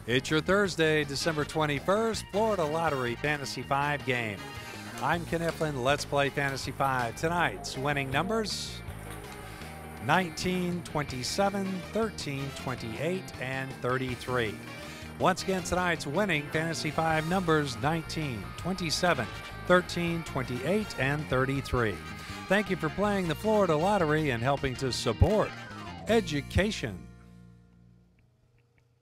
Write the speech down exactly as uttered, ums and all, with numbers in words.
It's your Thursday, December twenty-first, Florida Lottery Fantasy five game. I'm Ken Eflin. Let's play Fantasy five. Tonight's winning numbers nineteen, twenty-seven, thirteen, twenty-eight, and thirty-three. Once again, tonight's winning Fantasy five numbers nineteen, twenty-seven, thirteen, twenty-eight, and thirty-three. Thank you for playing the Florida Lottery and helping to support education.